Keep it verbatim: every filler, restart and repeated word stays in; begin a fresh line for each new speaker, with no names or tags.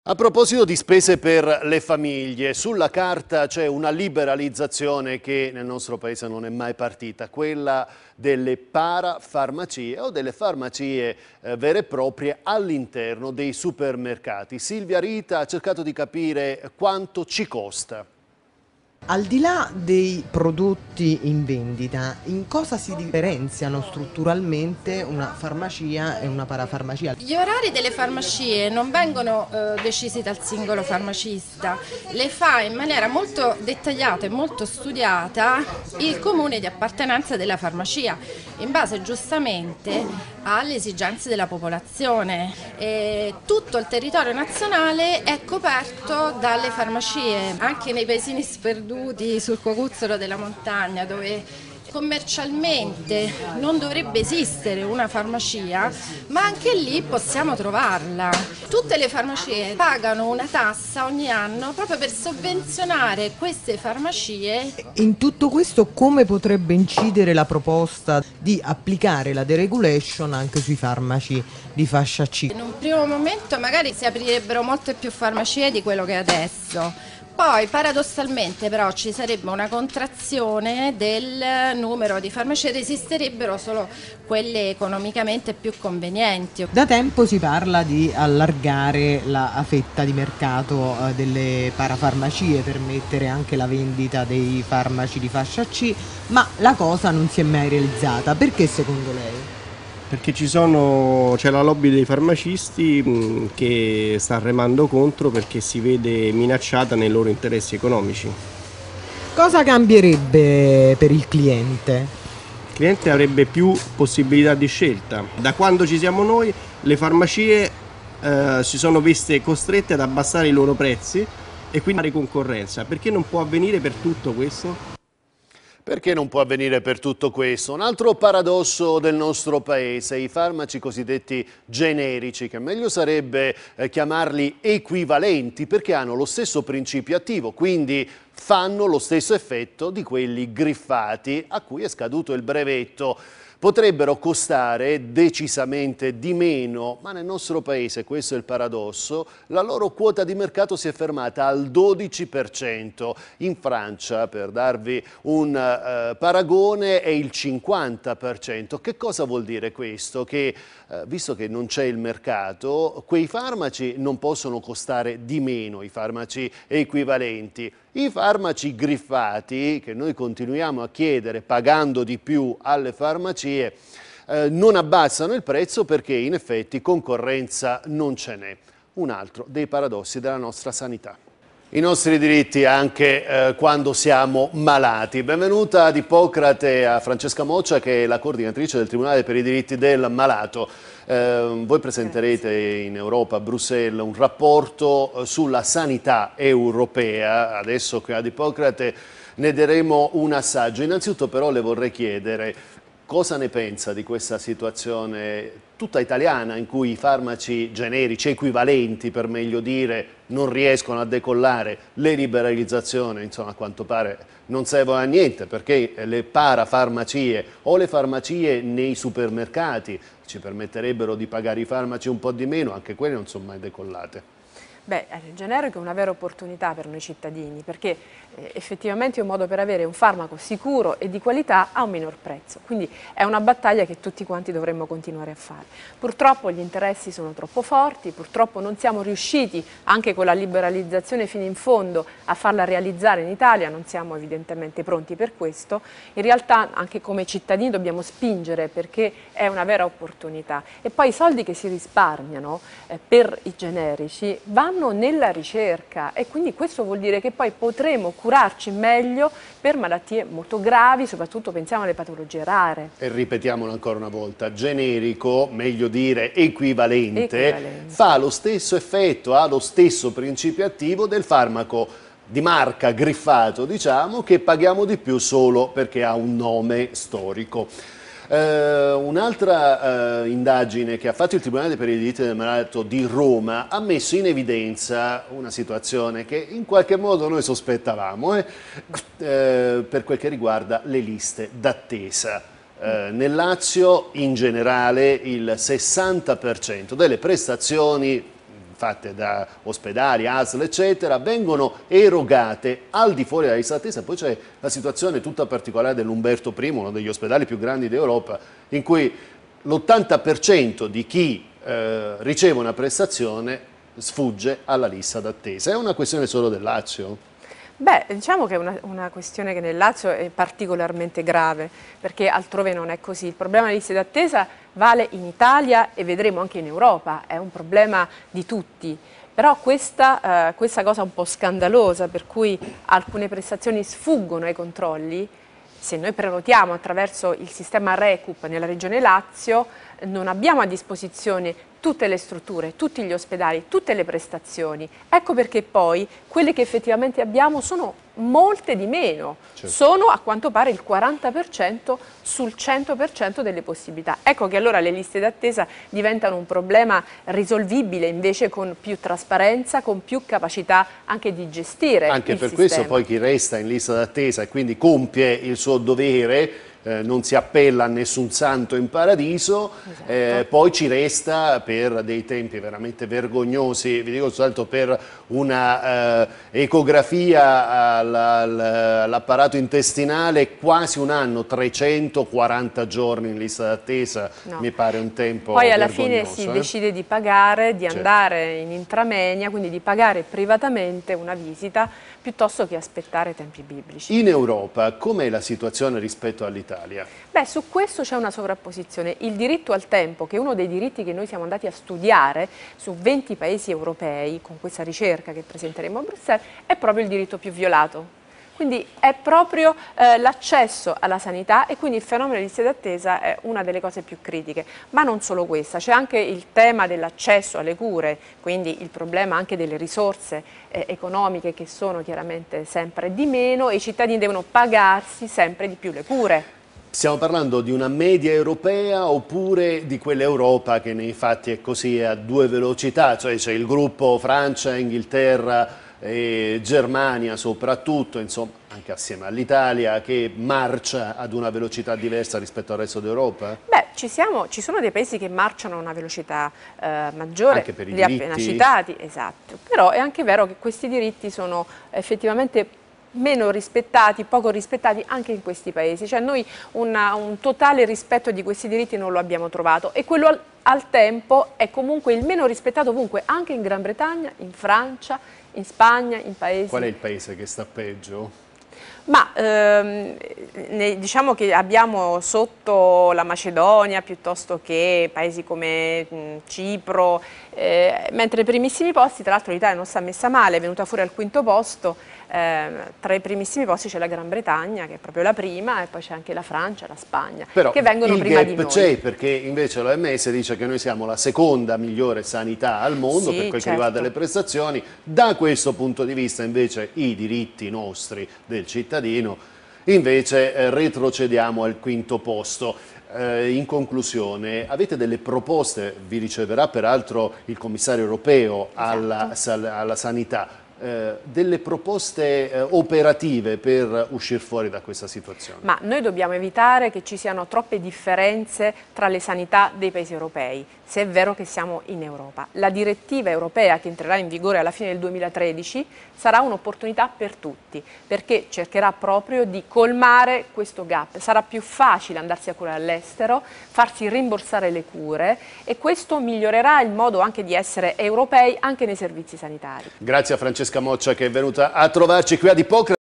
A proposito di spese per le famiglie, sulla carta c'è una liberalizzazione che nel nostro paese non è mai partita, quella delle parafarmacie o delle farmacie eh, vere e proprie all'interno dei supermercati. Silvia Rita ha cercato di capire quanto ci costa.
Al di là dei prodotti in vendita, in cosa si differenziano strutturalmente una farmacia e una parafarmacia?
Gli orari delle farmacie non vengono eh, decisi dal singolo farmacista, le fa in maniera molto dettagliata e molto studiata il comune di appartenenza della farmacia, in base giustamente alle esigenze della popolazione. E tutto il territorio nazionale è coperto dalle farmacie, anche nei paesini sperduti sul cocuzzolo della montagna, dove commercialmente non dovrebbe esistere una farmacia, ma anche lì possiamo trovarla. Tutte le farmacie pagano una tassa ogni anno proprio per sovvenzionare queste farmacie.
In tutto questo come potrebbe incidere la proposta di applicare la deregulation anche sui farmaci di fascia C?
In un primo momento magari si aprirebbero molte più farmacie di quello che è adesso. Poi paradossalmente però ci sarebbe una contrazione del numero di farmacie, esisterebbero solo quelle economicamente più convenienti.
Da tempo si parla di allargare la fetta di mercato delle parafarmacie, permettere anche la vendita dei farmaci di fascia C, ma la cosa non si è mai realizzata. Perché secondo lei?
Perché ci sono, c'è la lobby dei farmacisti mh, che sta remando contro perché si vede minacciata nei loro interessi economici.
Cosa cambierebbe per il cliente?
Il cliente avrebbe più possibilità di scelta. Da quando ci siamo noi, le farmacie eh, si sono viste costrette ad abbassare i loro prezzi e quindi fare concorrenza. Perché non può avvenire per tutto questo?
Perché non può avvenire per tutto questo? Un altro paradosso del nostro paese, i farmaci cosiddetti generici, che meglio sarebbe eh, chiamarli equivalenti, perché hanno lo stesso principio attivo, quindi fanno lo stesso effetto di quelli griffati a cui è scaduto il brevetto. Potrebbero costare decisamente di meno, ma nel nostro paese, questo è il paradosso, la loro quota di mercato si è fermata al dodici per cento. In Francia, per darvi un uh, paragone, è il cinquanta per cento. Che cosa vuol dire questo? Che, uh, visto che non c'è il mercato, quei farmaci non possono costare di meno, i farmaci equivalenti. I farmaci griffati, che noi continuiamo a chiedere pagando di più alle farmacie, eh, non abbassano il prezzo perché in effetti concorrenza non ce n'è. Un altro dei paradossi della nostra sanità. I nostri diritti anche eh, quando siamo malati. Benvenuta ad Ippocrate a Francesca Moccia, che è la coordinatrice del Tribunale per i diritti del malato. Eh, voi presenterete in Europa, a Bruxelles, un rapporto sulla sanità europea. Adesso qui ad Ippocrate ne daremo un assaggio. Innanzitutto però le vorrei chiedere cosa ne pensa di questa situazione tutta italiana in cui i farmaci generici, equivalenti per meglio dire, non riescono a decollare, le liberalizzazioni, insomma a quanto pare non servono a niente perché le parafarmacie o le farmacie nei supermercati ci permetterebbero di pagare i farmaci un po' di meno, anche quelle non sono mai decollate.
Beh, il generico è una vera opportunità per noi cittadini perché eh, effettivamente è un modo per avere un farmaco sicuro e di qualità a un minor prezzo, quindi è una battaglia che tutti quanti dovremmo continuare a fare. Purtroppo gli interessi sono troppo forti, purtroppo non siamo riusciti anche con la liberalizzazione fino in fondo a farla realizzare in Italia, non siamo evidentemente pronti per questo, in realtà anche come cittadini dobbiamo spingere perché è una vera opportunità e poi i soldi che si risparmiano eh, per i generici vanno nella ricerca e quindi questo vuol dire che poi potremo curarci meglio per malattie molto gravi, soprattutto pensiamo alle patologie rare.
E ripetiamolo ancora una volta, generico, meglio dire equivalente,
Equivalente.
fa lo stesso effetto, ha lo stesso principio attivo del farmaco di marca griffato, diciamo, che paghiamo di più solo perché ha un nome storico. Uh, Un'altra uh, indagine che ha fatto il Tribunale per i diritti del malato di Roma ha messo in evidenza una situazione che in qualche modo noi sospettavamo eh, uh, per quel che riguarda le liste d'attesa. Uh, nel Lazio in generale il sessanta per cento delle prestazioni fatte da ospedali, A S L eccetera, vengono erogate al di fuori della lista d'attesa. Poi c'è la situazione tutta particolare dell'Umberto I, uno degli ospedali più grandi d'Europa, in cui l'ottanta per cento di chi eh, riceve una prestazione sfugge alla lista d'attesa. È una questione solo del Lazio?
Beh, diciamo che è una, una questione che nel Lazio è particolarmente grave, perché altrove non è così. Il problema delle liste d'attesa vale in Italia e vedremo anche in Europa, è un problema di tutti. Però questa, eh, questa cosa un po' scandalosa, per cui alcune prestazioni sfuggono ai controlli, se noi prenotiamo attraverso il sistema Recup nella regione Lazio, non abbiamo a disposizione tutte le strutture, tutti gli ospedali, tutte le prestazioni. Ecco perché poi quelle che effettivamente abbiamo sono molte di meno, certo. Sono a quanto pare il quaranta per cento sul cento per cento delle possibilità. Ecco che allora le liste d'attesa diventano un problema risolvibile invece con più trasparenza, con più capacità anche di gestire
anche
il
per
sistema.
questo poi chi resta in lista d'attesa e quindi compie il suo dovere, Eh, non si appella a nessun santo in paradiso, esatto. eh, poi ci resta per dei tempi veramente vergognosi, vi dico soltanto per una eh, ecografia all'apparato intestinale, quasi un anno, trecentoquaranta giorni in lista d'attesa, no. Mi pare un tempo
poi alla
vergognoso,
fine si
eh?
decide di pagare, di
certo. andare
in intramenia, quindi di pagare privatamente una visita piuttosto che aspettare tempi biblici.
In Europa com'è la situazione rispetto all'Italia?
Beh, su questo c'è una sovrapposizione. Il diritto al tempo, che è uno dei diritti che noi siamo andati a studiare su venti paesi europei, con questa ricerca che presenteremo a Bruxelles, è proprio il diritto più violato. Quindi è proprio eh, l'accesso alla sanità e quindi il fenomeno di liste d'attesa è una delle cose più critiche. Ma non solo questa, c'è anche il tema dell'accesso alle cure, quindi il problema anche delle risorse eh, economiche che sono chiaramente sempre di meno e i cittadini devono pagarsi sempre di più le cure.
Stiamo parlando di una media europea oppure di quell'Europa che nei fatti è così a due velocità, cioè c'è il gruppo Francia, Inghilterra e Germania soprattutto, insomma anche assieme all'Italia, che marcia ad una velocità diversa rispetto al resto d'Europa?
Beh, ci, siamo, ci sono dei paesi che marciano a una velocità eh, maggiore,
anche per i
li ha appena citati, esatto. Però è anche vero che questi diritti sono effettivamente meno rispettati, poco rispettati anche in questi paesi, cioè noi una, un totale rispetto di questi diritti non lo abbiamo trovato e quello al, al tempo è comunque il meno rispettato ovunque, anche in Gran Bretagna, in Francia, in Spagna, in paesi...
Qual è il paese che sta peggio?
Ma ehm, ne, diciamo che abbiamo sotto la Macedonia piuttosto che paesi come mh, Cipro, eh, mentre ai primissimi posti, tra l'altro l'Italia non sta messa male, è venuta fuori al quinto posto, eh, tra i primissimi posti c'è la Gran Bretagna che è proprio la prima e poi c'è anche la Francia, la Spagna,
però
che vengono prima di noi.
Il gap c'è perché invece l'O M S dice che noi siamo la seconda migliore sanità al mondo, sì, per quel certo. che riguarda le prestazioni. Da questo punto di vista invece i diritti nostri del cittadino invece eh, retrocediamo al quinto posto. Eh, in conclusione, avete delle proposte, vi riceverà peraltro il commissario europeo alla, esatto. alla sanità, eh, delle proposte eh, operative per uscire fuori da questa situazione?
Ma noi dobbiamo evitare che ci siano troppe differenze tra le sanità dei paesi europei, se è vero che siamo in Europa. La direttiva europea che entrerà in vigore alla fine del duemilatredici sarà un'opportunità per tutti, perché cercherà proprio di colmare questo gap. Sarà più facile andarsi a curare all'estero, farsi rimborsare le cure e questo migliorerà il modo anche di essere europei anche nei servizi sanitari.
Grazie a Francesca Moccia che è venuta a trovarci qui ad Ippocrate.